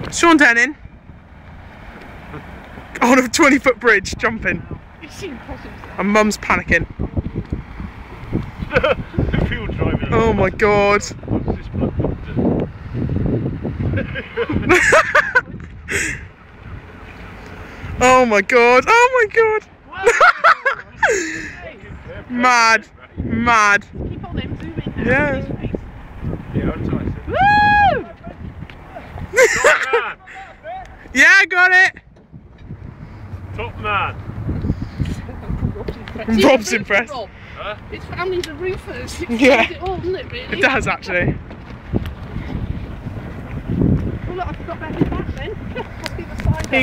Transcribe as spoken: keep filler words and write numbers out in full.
Sean Denning on a twenty foot bridge jumping. And Mum's panicking. Oh my god. Oh my god. Oh my god. Mad. Mad. Keep on him zooming now. Yeah. Woo! Yeah, I got it. Top man. Rob's impressed. Rob. Huh? His family's a roofers. It Yeah. it all, doesn't it, really? It does actually. Oh look, I forgot about his back then. Must be the side.